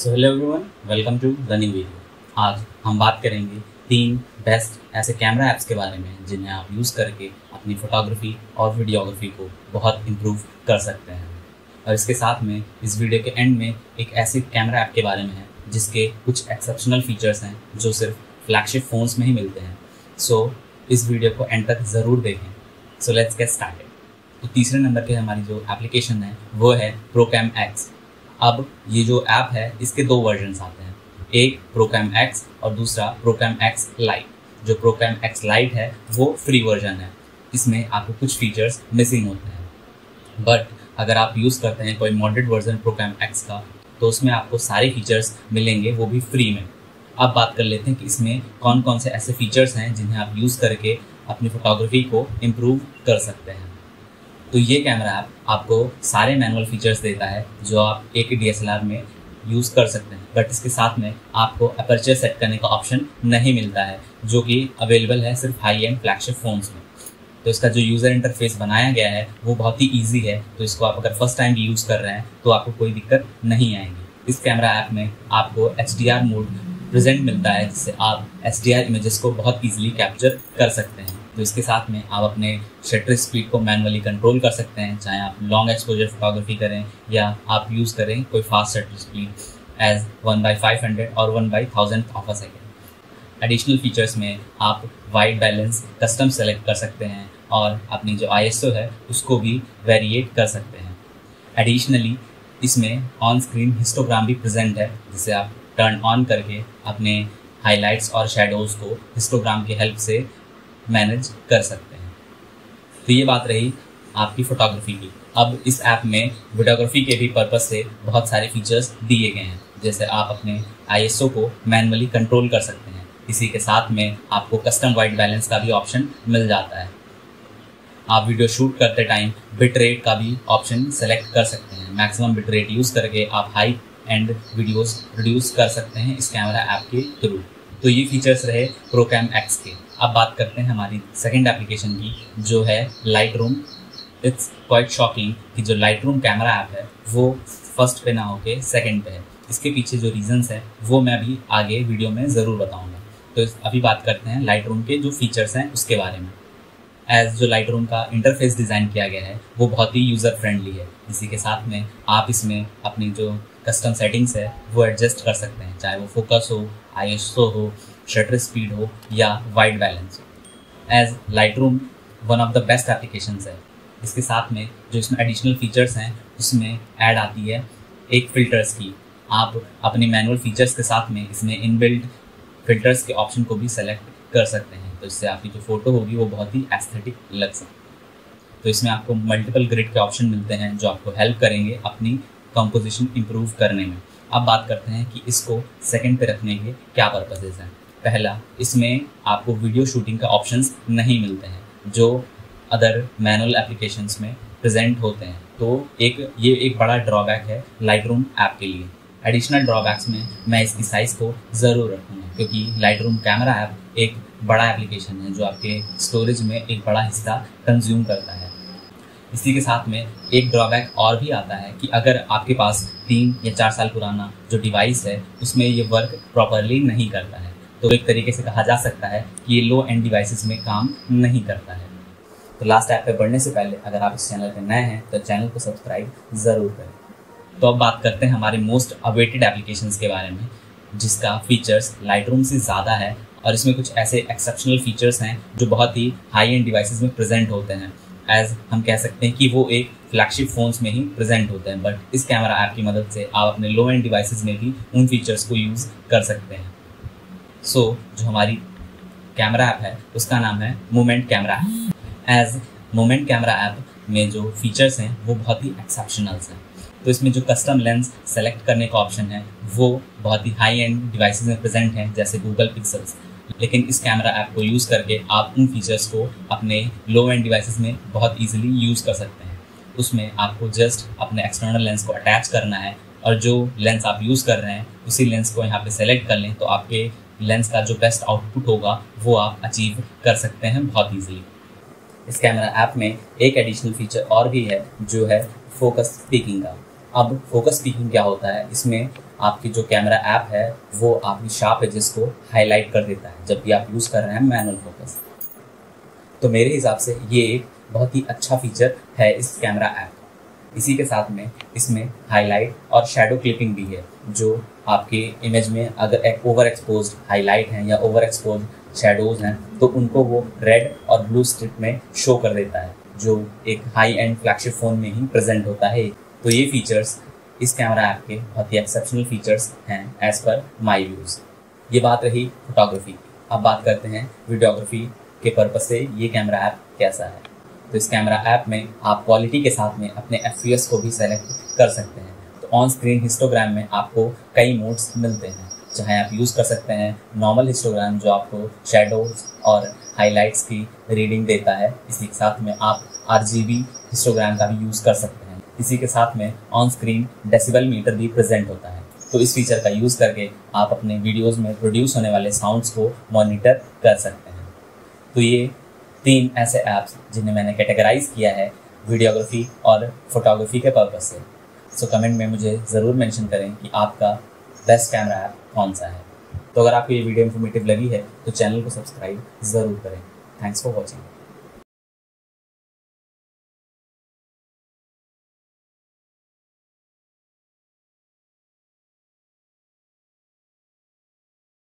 So hello everyone, welcome to the new video. आज हम बात करेंगे 3 बेस्ट ऐसे कैमरा ऐप्स के बारे में जिन्हें आप यूज़ करके अपनी फ़ोटोग्राफी और वीडियोग्राफी को बहुत इम्प्रूव कर सकते हैं। और इसके साथ में इस वीडियो के एंड में एक ऐसे कैमरा ऐप के बारे में है जिसके कुछ एक्सेप्शनल फीचर्स हैं जो सिर्फ फ्लैगशिप फ़ोन्स में ही मिलते हैं। सो इस वीडियो को एंड तक ज़रूर देखें। So let's get started. तो तीसरे नंबर पे हमारी जो एप्लीकेशन है वो है प्रोकैम एक्स। अब ये जो ऐप है इसके 2 वर्जन्स आते हैं, एक प्रोकैम एक्स और दूसरा प्रोकैम एक्स लाइट। जो प्रोकैम एक्स लाइट है वो फ्री वर्जन है, इसमें आपको कुछ फीचर्स मिसिंग होते हैं। बट अगर आप यूज़ करते हैं कोई मॉडरेट वर्जन प्रोकैम एक्स का तो उसमें आपको सारे फीचर्स मिलेंगे, वो भी फ्री में। अब बात कर लेते हैं कि इसमें कौन कौन से ऐसे फीचर्स हैं जिन्हें आप यूज़ करके अपनी फ़ोटोग्राफी को इम्प्रूव कर सकते हैं। तो ये कैमरा ऐप आपको सारे मैनुअल फीचर्स देता है जो आप एक DSLR में यूज़ कर सकते हैं, बट इसके साथ में आपको अपर्चर सेट करने का ऑप्शन नहीं मिलता है जो कि अवेलेबल है सिर्फ हाई एंड फ्लैगशिप फ़ोन्स में। तो इसका जो यूज़र इंटरफेस बनाया गया है वो बहुत ही ईजी है, तो इसको आप अगर फर्स्ट टाइम यूज़ कर रहे हैं तो आपको कोई दिक्कत नहीं आएगी। इस कैमरा ऐप में आपको HDR मोड प्रेजेंट मिलता है जिससे आप HDR इमेजेस को बहुत ईजिली कैप्चर कर सकते हैं। तो इसके साथ में आप अपने शटर स्पीड को मैनुअली कंट्रोल कर सकते हैं, चाहे आप लॉन्ग एक्सपोजर फोटोग्राफी करें या आप यूज़ करें कोई फास्ट शटर स्पीड एज 1/500 और 1/1000 of a second. Additional features में आप वाइट बैलेंस कस्टम सेलेक्ट कर सकते हैं और अपनी जो ISO है उसको भी वेरिएट कर सकते हैं। एडिशनली इसमें ऑन स्क्रीन हिस्टोग्राम भी प्रेजेंट है जिसे आप टर्न ऑन करके अपने हाइलाइट्स और शेडोज़ को हिस्टोग्राम की हेल्प से मैनेज कर सकते हैं। तो ये बात रही आपकी फ़ोटोग्राफी की। अब इस ऐप में वीडियोग्राफी के भी पर्पज़ से बहुत सारे फीचर्स दिए गए हैं, जैसे आप अपने ISO को मैनुअली कंट्रोल कर सकते हैं। इसी के साथ में आपको कस्टम वाइट बैलेंस का भी ऑप्शन मिल जाता है। आप वीडियो शूट करते टाइम बिट रेट का भी ऑप्शन सेलेक्ट कर सकते हैं। मैक्सिमम बिट रेट यूज़ करके आप हाई एंड वीडियोस प्रोड्यूस कर सकते हैं इस कैमरा ऐप के थ्रू। तो ये फीचर्स रहे प्रोकैम एक्स के। अब बात करते हैं हमारी सेकंड एप्लीकेशन की जो है लाइटरूम। इट्स क्वाइट शॉकिंग कि जो लाइटरूम कैमरा ऐप है वो फर्स्ट पे ना होके सेकंड पे है। इसके पीछे जो रीजंस है वो मैं अभी आगे वीडियो में ज़रूर बताऊंगा। तो अभी बात करते हैं लाइटरूम के जो फीचर्स हैं उसके बारे में। एज जो लाइटरूम का इंटरफेस डिज़ाइन किया गया है वो बहुत ही यूज़र फ्रेंडली है। इसी के साथ में आप इसमें अपनी जो कस्टम सेटिंग्स है वो एडजस्ट कर सकते हैं, चाहे वो फोकस हो, ISO हो, शटर स्पीड हो या वाइट बैलेंस हो। As Lightroom one of the best applications है। इसके साथ में जो इसमें एडिशनल फीचर्स हैं उसमें ऐड आती है एक फ़िल्टर्स की। आप अपने मैनुअल फीचर्स के साथ में इसमें इनबिल्ट फ़िल्टर्स के ऑप्शन को भी सेलेक्ट कर सकते हैं, तो इससे आपकी जो फ़ोटो होगी वो बहुत ही एस्थेटिक लग सकती है। तो इसमें आपको मल्टीपल ग्रिड के ऑप्शन मिलते हैं जो आपको हेल्प करेंगे अपनी कंपोजिशन इम्प्रूव करने में। अब बात करते हैं कि इसको सेकंड पे रखने के क्या पर्पसेस हैं। पहला, इसमें आपको वीडियो शूटिंग का ऑप्शंस नहीं मिलते हैं जो अदर मैनुअल एप्लीकेशंस में प्रेजेंट होते हैं, तो ये एक बड़ा ड्रॉबैक है लाइटरूम ऐप के लिए। एडिशनल ड्रॉबैक्स में मैं इसकी साइज़ को ज़रूर रखूँगा क्योंकि लाइटरूम कैमरा ऐप एक बड़ा एप्लीकेशन है जो आपके स्टोरेज में एक बड़ा हिस्सा कंज्यूम करता है। इसी के साथ में एक ड्रॉबैक और भी आता है कि अगर आपके पास 3 या 4 साल पुराना जो डिवाइस है उसमें ये वर्क प्रॉपरली नहीं करता है, तो एक तरीके से कहा जा सकता है कि ये लो एंड डिवाइसेस में काम नहीं करता है। तो लास्ट ऐप पे बढ़ने से पहले अगर आप इस चैनल पे नए हैं तो चैनल को सब्सक्राइब ज़रूर करें। तो अब बात करते हैं हमारे मोस्ट अवेटेड एप्लीकेशंस के बारे में जिसका फीचर्स लाइटरूम से ज़्यादा है और इसमें कुछ ऐसे एक्सेप्शनल फीचर्स हैं जो बहुत ही हाई एंड डिवाइसेस में प्रेजेंट होते हैं। एज हम कह सकते हैं कि वो एक फ्लैगशिप फ़ोन्स में ही प्रेजेंट होते हैं, बट इस कैमरा ऐप की मदद से आप अपने लो एंड डिवाइसेस में भी उन फीचर्स को यूज़ कर सकते हैं। सो जो हमारी कैमरा ऐप है उसका नाम है Moment camera app. As Moment camera app में जो फीचर्स हैं वो बहुत ही एक्सेप्शनल्स हैं। तो इसमें जो कस्टम लेंस सेलेक्ट करने का ऑप्शन है वो बहुत ही हाई एंड डिवाइसेस में प्रेजेंट हैं जैसे गूगल पिक्सल्स, लेकिन इस कैमरा ऐप को यूज़ करके आप उन फीचर्स को अपने लो एंड डिवाइसेस में बहुत इजीली यूज़ कर सकते हैं। उसमें आपको जस्ट अपने एक्सटर्नल लेंस को अटैच करना है और जो लेंस आप यूज़ कर रहे हैं उसी लेंस को यहाँ पे सेलेक्ट कर लें तो आपके लेंस का जो बेस्ट आउटपुट होगा वो आप अचीव कर सकते हैं बहुत ईजिली। इस कैमरा ऐप में एक एडिशनल फीचर और भी है जो है फोकस पीकिंग का। अब फोकस पीकिंग क्या होता है, इसमें आपकी जो कैमरा ऐप है वो आपकी शार्प एजेस को हाईलाइट कर देता है जब भी आप यूज़ कर रहे हैं मैनुअल फोकस। तो मेरे हिसाब से ये एक बहुत ही अच्छा फीचर है इस कैमरा ऐप। इसी के साथ में इसमें हाईलाइट और शैडो क्लिपिंग भी है, जो आपके इमेज में अगर एक ओवर एक्सपोज हाईलाइट हैं या ओवर एक्सपोज शैडोज़ हैं तो उनको वो रेड और ब्लू स्ट्रिप में शो कर देता है, जो एक हाई एंड फ्लैगशिप फ़ोन में ही प्रेजेंट होता है। तो ये फीचर्स इस कैमरा ऐप के बहुत ही एक्सेप्शनल फीचर्स हैं एज़ पर माई व्यूज़। ये बात रही फोटोग्राफी। अब बात करते हैं वीडियोग्राफी के पर्पज़ से ये कैमरा ऐप कैसा है। तो इस कैमरा ऐप में आप क्वालिटी के साथ में अपने FPS को भी सेलेक्ट कर सकते हैं। तो ऑन स्क्रीन हिस्टोग्राम में आपको कई मोड्स मिलते हैं, चाहे आप यूज़ कर सकते हैं नॉर्मल हिस्टोग्राम जो आपको शेडोज़ और हाइलाइट्स की रीडिंग देता है। इसी के साथ में आप RGB हिस्टोग्राम का भी यूज़ कर सकते हैं। इसी के साथ में ऑन स्क्रीन डेसिबल मीटर भी प्रेजेंट होता है। तो इस फीचर का यूज़ करके आप अपने वीडियोज़ में प्रोड्यूस होने वाले साउंड्स को मॉनिटर कर सकते हैं। तो ये 3 ऐसे ऐप्स जिन्हें मैंने कैटेगराइज किया है वीडियोग्राफी और फोटोग्राफी के पर्पज़ से। सो कमेंट में मुझे ज़रूर मेंशन करें कि आपका बेस्ट कैमरा ऐप कौन सा है। तो अगर आपको ये वीडियो इन्फॉर्मेटिव लगी है तो चैनल को सब्सक्राइब ज़रूर करें। Thanks for watching.